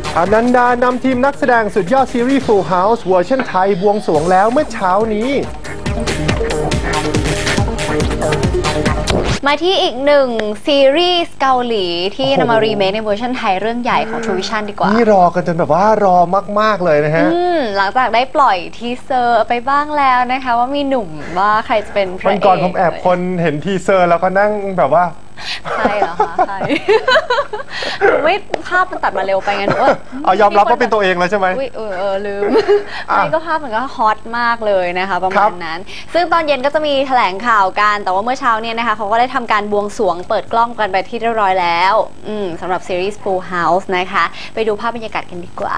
อนันดานำทีมนักแสดงสุดยอดซีรีส์ Full House เวอร์ชันไทยบวงสรวงแล้วเมื่อเช้านี้มาที่อีกหนึ่งซีรีส์เกาหลีที่นำมารีเมคในเวอร์ชันไทยเรื่องใหญ่ของ True Vision ดีกว่านี่รอกันจนแบบว่ารอมากๆเลยนะฮะหลังจากได้ปล่อยทีเซอร์ไปบ้างแล้วนะคะว่ามีหนุ่มว่าใครจะเป็นพระเอกวันก่อนผมแอบคนเห็นทีเซอร์แล้วก็นั่งแบบว่าใครเหรอคะใครไม่ภาพมันตัดมาเร็วไปไงหนูว่าเอายอมรับว่าเป็นตัวเองแล้วใช่ไหมลืมไม่ก็ภาพมันก็ฮอตมากเลยนะคะประมาณนั้นซึ่งตอนเย็นก็จะมีแถลงข่าวกันแต่ว่าเมื่อเช้าเนี่ยนะคะเขาก็ได้ทำการบวงสรวงเปิดกล้องกันไปที่เรียบร้อยแล้วสำหรับซีรีส์ Full House นะคะไปดูภาพบรรยากาศกันดีกว่า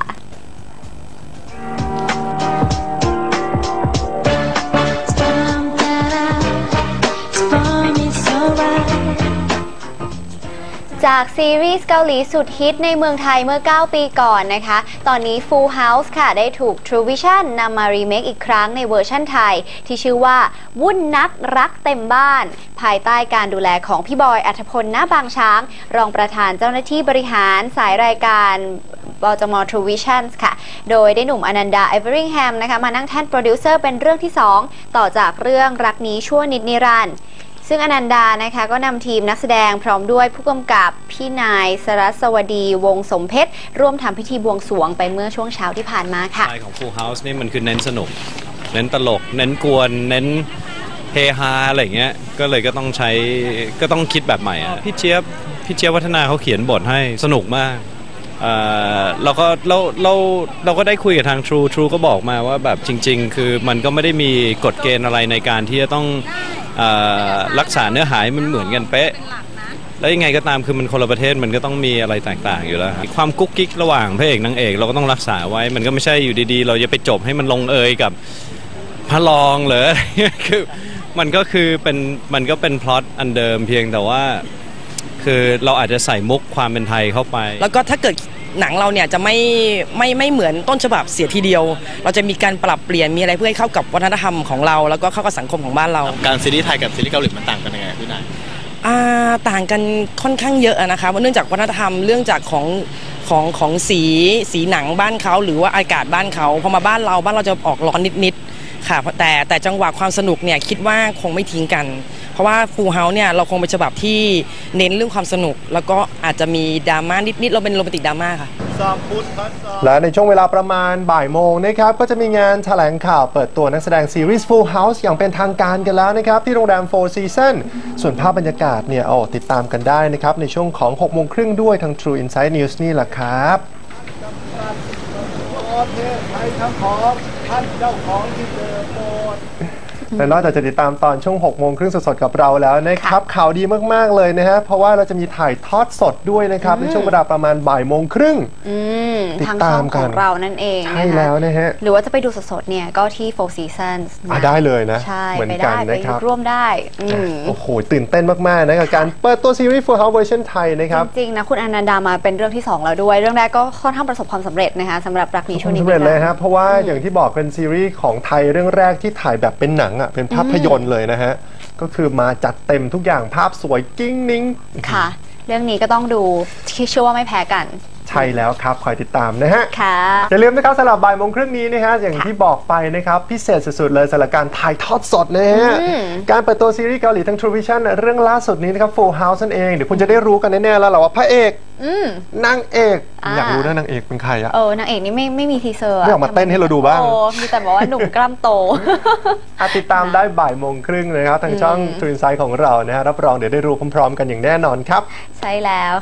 จากซีรีส์เกาหลีสุดฮิตในเมืองไทยเมื่อ 9 ปีก่อนนะคะตอนนี้ Full House ค่ะได้ถูก True Vision นำมารีเมคอีกครั้งในเวอร์ชั่นไทยที่ชื่อว่าวุ่นนักรักเต็มบ้านภายใต้การดูแลของพี่บอยอัธพล ณ บางช้างรองประธานเจ้าหน้าที่บริหารสายรายการบจม True Vision ค่ะโดยได้หนุ่มอนันดา เอเวอริงแฮมนะคะมานั่งแท่นโปรดิวเซอร์เป็นเรื่องที่ 2ต่อจากเรื่องรักนี้ชั่วนิดนิรันดร์ซึ่งอนันดานะคะก็นำทีมนักแสดงพร้อมด้วยผู้กำกับพี่นายสรัสวดีวงสมเพชรร่วมทำพิธีบวงสรวงไปเมื่อช่วงเช้าที่ผ่านมาค่ะสไตล์ของ Full House นี่มันคือเน้นสนุกเน้นตลกเน้นกวนเน้นเฮฮาอะไรเงี้ยก็เลยก็ต้องคิดแบบใหม่อ่ะพี่เจี๊ยบวัฒนาเขาเขียนบทให้สนุกมากเราก็ได้คุยกับทาง True ก็บอกมาว่าแบบจริงๆคือมันก็ไม่ได้มีกฎเกณฑ์อะไรในการที่จะต้องรักษาเนื้อหามันเหมือนกันเป๊ะแล้วยังไงก็ตามคือมันคนละประเทศมันก็ต้องมีอะไรต่างๆอยู่แล้วความกุ๊กกิ๊กระหว่างพระเอกนางเอกเราก็ต้องรักษาไว้มันก็ไม่ใช่อยู่ดีๆเราจะไปจบให้มันลงเอยกับพระรองหรือคือมันก็เป็นพล็อตอันเดิมเพียงแต่ว่าคือเราอาจจะใส่มุกความเป็นไทยเข้าไปแล้วก็ถ้าเกิดหนังเราเนี่ยจะไม่เหมือนต้นฉบับเสียทีเดียวเราจะมีการปรับเปลี่ยนมีอะไรเพื่อให้เข้ากับวัฒนธรรมของเราแล้วก็เข้ากับสังคมของบ้านเราการซีรีส์ไทยกับซีรีส์เกาหลีมันต่างกันยังไงพี่นายต่างกันค่อนข้างเยอะนะคะเนื่องจากวัฒนธรรมเรื่องจากของสีหนังบ้านเขาหรือว่าอากาศบ้านเขาพอมาบ้านเราจะออกร้อนนิดๆค่ะแต่จังหวะความสนุกเนี่ยคิดว่าคงไม่ทิ้งกันเพราะว่า Full House เนี่ยเราคงเป็นฉบับที่เน้นเรื่องความสนุกแล้วก็อาจจะมีดราม่านิดๆเราเป็นโรแมนติกดราม่าค่ะและในช่วงเวลาประมาณบ่ายโมงนะครับก็จะมีงานแถลงข่าวเปิดตัวนักแสดงซีรีส์ Full House อย่างเป็นทางการกันแล้วนะครับที่โรงแรม Four Seasons ส่วนภาพบรรยากาศเนี่ยติดตามกันได้นะครับในช่วงของ 6 โมงครึ่งด้วยทาง True Insight News นี่แหละครับและนอกจากจะติดตามตอนช่วง 6 โมงครึ่งสดๆกับเราแล้วนะครับข่าวดีมากๆเลยนะฮะเพราะว่าเราจะมีถ่ายทอดสดด้วยนะครับในช่วงเวลาประมาณบ่ายโมงครึ่งติดตามกันของเรานั่นเองใช่แล้วนะฮะหรือว่าจะไปดูสดๆเนี่ยก็ที่ Four Seasons ได้เลยนะเหมือนกันนะครับร่วมได้โอ้โหตื่นเต้นมากๆนะกับการเปิดตัวซีรีส์ Full House เวอร์ชันไทยนะครับจริงๆนะคุณอนันดามาเป็นเรื่องที่2แล้วด้วยเรื่องแรกก็ค่อนข้างประสบความสำเร็จนะคะสำหรับรักนี้ชั่วนิดสำเร็จเลยฮะเพราะว่าอย่างที่บอกเป็นซีรีส์ของไทยเรื่องแรกที่ถ่ายแบบเป็นหนังอ่ะเป็นภาพยนตร์เลยนะฮะก็คือมาจัดเต็มทุกอย่างภาพสวยกิ้งนิ้งค่ะเรื่องนี้ก็ต้องดูที่เชื่อว่าไม่แพ้กันใช่แล้วครับคอยติดตามนะฮะค่ะอย่าลืมนะครับสำหรับบ่ายโมงครึ่งนี้นะฮะอย่างที่บอกไปนะครับพิเศษสุดๆเลยสำหรับการถ่ายทอดสดนะฮะการเปิดตัวซีรีส์เกาหลีทั้ง True Vision เรื่องล่าสุดนี้นะครับ Full House นั่นเองเดี๋ยวคุณจะได้รู้กันแน่ๆแล้วแหละว่าพระเอกนางเอกอยากรู้นะนางเอกเป็นใครอะนางเอกนี่ไม่มีทีเซอร์ไม่ออกมาเต้นให้เราดูบ้างมีแต่บอกว่าหนุ่มกล้ามโตติดตามได้บ่ายโมงครึ่งนะครับทางช่อง True Insight ของเรานะฮะรับรองเดี๋ยวได้รู้พร้อมๆกันอย่างแน่นอนครับใช่แล้ว